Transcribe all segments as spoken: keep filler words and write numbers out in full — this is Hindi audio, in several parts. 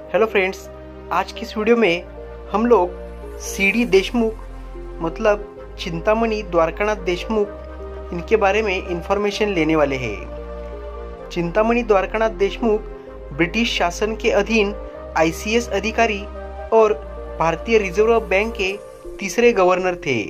हेलो फ्रेंड्स, आज की इस वीडियो में हम लोग सी डी देशमुख मतलब चिंतामणि द्वारकानाथ देशमुख इनके बारे में इंफॉर्मेशन लेने वाले हैं। चिंतामणि द्वारकानाथ देशमुख ब्रिटिश शासन के अधीन आई सी एस अधिकारी और भारतीय रिजर्व बैंक के तीसरे गवर्नर थे।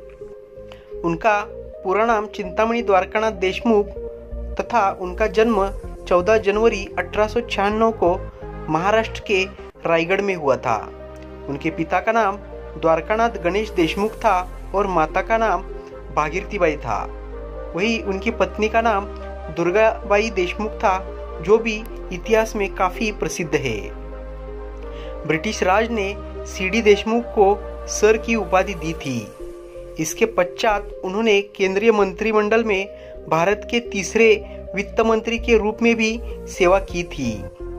उनका पूरा नाम चिंतामणि द्वारकानाथ देशमुख तथा उनका जन्म चौदह जनवरी अठारह सौ छियानवे को महाराष्ट्र के रायगढ़ में हुआ था। उनके पिता का नाम द्वारकानाथ गणेश देशमुख था और माता का नाम भागीरथीबाई था। वही उनकी पत्नी का नाम दुर्गाबाई देशमुख था, जो भी इतिहास में काफी प्रसिद्ध है। ब्रिटिश राज ने सी डी देशमुख को सर की उपाधि दी थी। इसके पश्चात उन्होंने केंद्रीय मंत्रिमंडल में भारत के तीसरे वित्त मंत्री के रूप में भी सेवा की थी।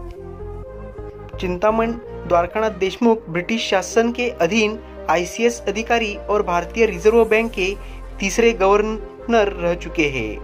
चिंतामणि द्वारकानाथ देशमुख ब्रिटिश शासन के अधीन आई सी एस अधिकारी और भारतीय रिजर्व बैंक के तीसरे गवर्नर रह चुके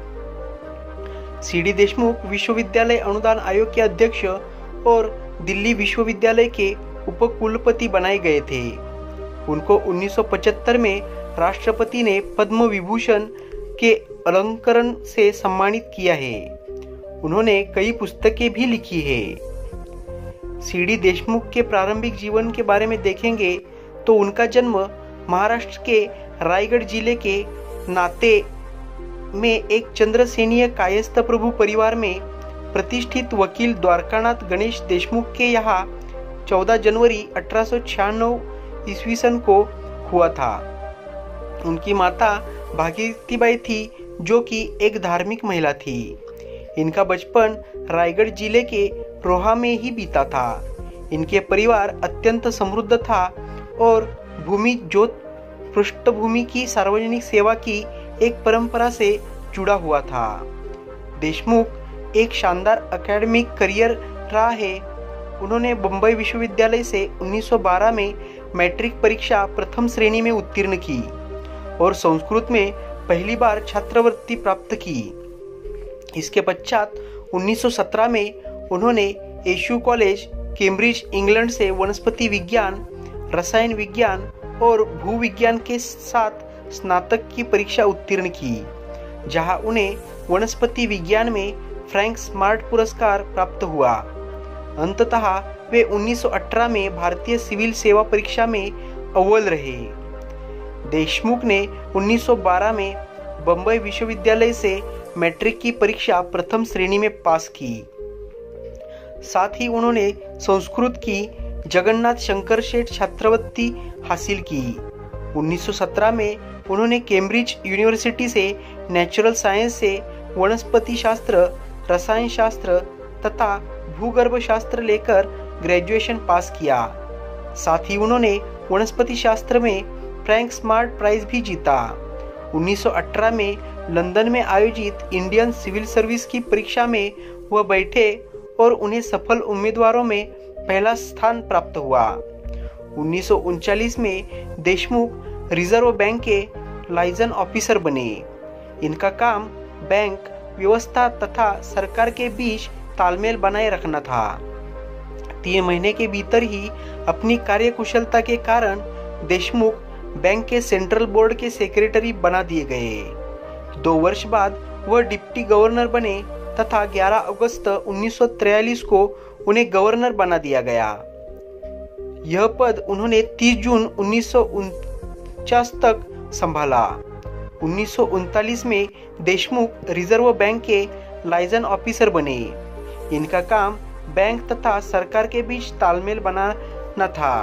हैं। सी डी देशमुख विश्वविद्यालय अनुदान आयोग के अध्यक्ष और दिल्ली विश्वविद्यालय के उपकुलपति बनाए गए थे। उनको उन्नीस सौ पचहत्तर में राष्ट्रपति ने पद्म विभूषण के अलंकरण से सम्मानित किया है। उन्होंने कई पुस्तकें भी लिखी है। सी डी देशमुख के प्रारंभिक जीवन के बारे में देखेंगे तो उनका जन्म महाराष्ट्र के रायगढ़ जिले के नाते में एक चंद्रसेनीय कायस्थ प्रभु परिवार में प्रतिष्ठित वकील द्वारकानाथ गणेश देशमुख के यहाँ चौदह जनवरी अठारह सौ छियानवे ईस्वी सन को हुआ था। उनकी माता भागीरथीबाई थी, जो कि एक धार्मिक महिला थी। इनका बचपन रायगढ़ जिले के रोहा में ही बीता था। इनके परिवार अत्यंत समृद्ध था और भूमि जोत पृष्ठभूमि की सार्वजनिक सेवा की एक परंपरा से जुड़ा हुआ था। देशमुख एक शानदार एकेडमिक करियर रहा है। उन्होंने बम्बई विश्वविद्यालय से उन्नीस सौ बारह में मैट्रिक परीक्षा प्रथम श्रेणी में उत्तीर्ण की और संस्कृत में पहली बार छात्रवृत्ति प्राप्त की। इसके पश्चात उन्नीस सौ सत्रह में उन्होंने एशू कॉलेज कैम्ब्रिज इंग्लैंड से वनस्पति विज्ञान, रसायन विज्ञान और भूविज्ञान के साथ स्नातक की परीक्षा उत्तीर्ण की, जहां उन्हें वनस्पति विज्ञान में फ्रैंक स्मार्ट पुरस्कार प्राप्त हुआ। अंततः वे उन्नीस सौ अठारह में भारतीय सिविल सेवा परीक्षा में अव्वल रहे। देशमुख ने उन्नीस सौ बारह में बम्बई विश्वविद्यालय से मैट्रिक की परीक्षा प्रथम श्रेणी में पास की। साथ ही उन्होंने संस्कृत की जगन्नाथ शंकर शेठ छात्रवृत्ति हासिल की। उन्नीस सौ सत्रह में उन्होंने कैम्ब्रिज यूनिवर्सिटी से नेचुरल साइंस से वनस्पति शास्त्र, रसायन शास्त्र तथा भूगर्भ शास्त्र लेकर ग्रेजुएशन पास किया। साथ ही उन्होंने वनस्पति शास्त्र में फ्रैंक स्मार्ट प्राइज भी जीता। उन्नीस सौ अठारह में लंदन में आयोजित इंडियन सिविल सर्विस की परीक्षा में वह बैठे और उन्हें सफल उम्मीदवारों में पहला स्थान प्राप्त हुआ। उन्नीस सौ उनचालीस में देशमुख रिजर्व बैंक के लाइजन ऑफिसर बने। इनका काम बैंक व्यवस्था तथा सरकार के बीच तालमेल बनाए रखना था। तीन महीने के भीतर ही अपनी कार्यकुशलता के कारण देशमुख बैंक के सेंट्रल बोर्ड के सेक्रेटरी बना दिए गए। दो वर्ष बाद वह डिप्टी गवर्नर बने तथा ग्यारह अगस्त उन्नीस सौ तिरालीस को उन्हें गवर्नर बना दिया गया। यह पद उन्होंने तीस जून उन्नीस सौ उनचास तक संभाला। उन्नीस सौ उनतालीस में देशमुख रिजर्व बैंक के लाइजन ऑफिसर बने। इनका काम बैंक तथा सरकार के बीच तालमेल बनाना था।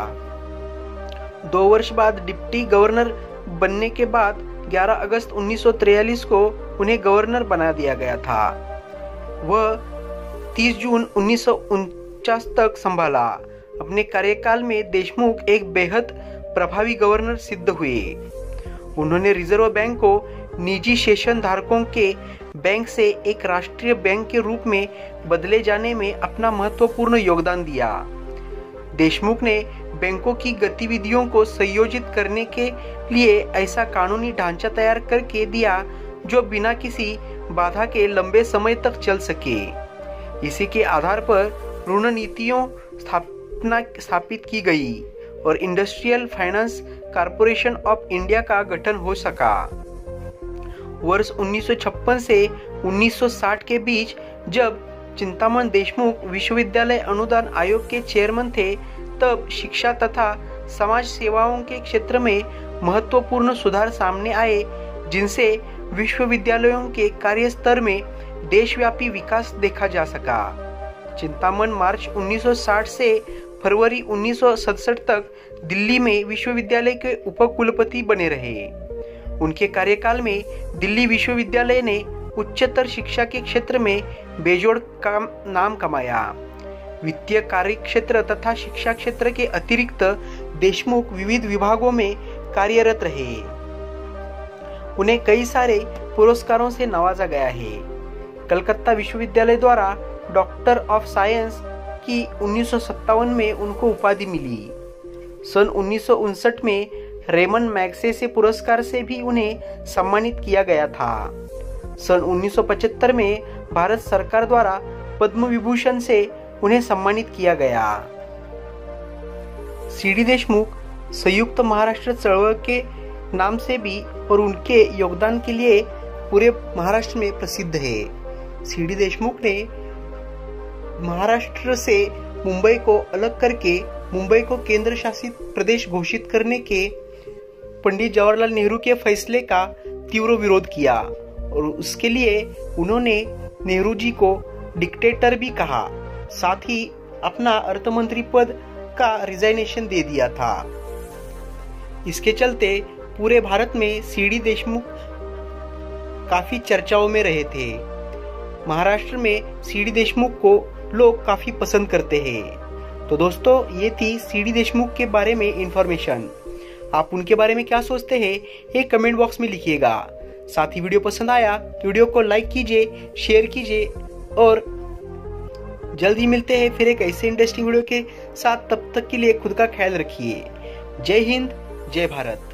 दो वर्ष बाद डिप्टी गवर्नर बनने के बाद ग्यारह अगस्त उन्नीस सौ तिरालीस को उन्हें गवर्नर बना दिया गया था। वह तीस जून उन्नीस सौ उनचास तक संभाला। अपने कार्यकाल में देशमुख एक बेहद प्रभावी गवर्नर सिद्ध हुए। उन्होंने रिजर्व बैंक को निजी शेषन धारकों के बैंक से एक राष्ट्रीय बैंक के रूप में बदले जाने में अपना महत्वपूर्ण योगदान दिया। देशमुख ने बैंकों की गतिविधियों को संयोजित करने के लिए ऐसा कानूनी ढांचा तैयार करके दिया जो बिना किसी बाधा के लंबे समय तक चल सके। इसी के आधार पर ऋण नीतियों स्थापना स्थापित की गई और industrial finance corporation of India का गठन हो सका। वर्ष उन्नीस सौ छप्पन से उन्नीस सौ साठ के बीच जब चिंतामण देशमुख विश्वविद्यालय अनुदान आयोग के चेयरमैन थे, तब शिक्षा तथा समाज सेवाओं के क्षेत्र में महत्वपूर्ण सुधार सामने आए, जिनसे विश्वविद्यालयों के कार्य स्तर में देशव्यापी विकास देखा जा सका। चिंतामण मार्च उन्नीस सौ साठ से फरवरी उन्नीस सौ सड़सठ तक दिल्ली में विश्वविद्यालय के उपकुलपति बने रहे। उनके कार्यकाल में दिल्ली विश्वविद्यालय ने उच्चतर शिक्षा के क्षेत्र में बेजोड़ काम नाम कमाया। वित्तीय कार्य क्षेत्र तथा शिक्षा क्षेत्र के अतिरिक्त देशमुख विविध विभागों में कार्यरत रहे। उन्हें कई सारे पुरस्कारों से नवाजा गया है। कलकत्ता विश्वविद्यालय द्वारा डॉक्टर ऑफ साइंस की उन्नीस सौ सत्तावन में उनको उपाधि मिली। सन उन्नीस सौ उनसठ में रेमन मैग्सेसे पुरस्कार से भी उन्हें सम्मानित किया गया था। सन उन्नीस सौ पचहत्तर में भारत सरकार द्वारा पद्म विभूषण से उन्हें सम्मानित किया गया। सीडी देशमुख संयुक्त महाराष्ट्र चळवळ के नाम से भी और उनके योगदान के लिए पूरे महाराष्ट्र में प्रसिद्ध है। सीडी देशमुख ने महाराष्ट्र से मुंबई को अलग करके मुंबई को केंद्र शासित प्रदेश घोषित करने के पंडित जवाहरलाल नेहरू के फैसले का तीव्र विरोध किया और उसके लिए उन्होंने नेहरू जी को डिक्टेटर भी कहा। साथ ही अपना अर्थमंत्री पद का रिजाइनेशन दे दिया था। इसके चलते पूरे भारत में सीडी देशमुख काफी चर्चाओं में रहे थे। महाराष्ट्र में सीडी देशमुख को लोग काफी पसंद करते हैं। तो दोस्तों, ये थी सीडी देशमुख के बारे में इंफॉर्मेशन। आप उनके बारे में क्या सोचते हैं ये कमेंट बॉक्स में लिखिएगा। साथ ही वीडियो पसंद आया तो वीडियो को लाइक कीजिए, शेयर कीजिए और जल्द ही मिलते हैं फिर एक ऐसे इंटरेस्टिंग वीडियो के साथ। तब तक के लिए खुद का ख्याल रखिए। जय हिंद, जय भारत।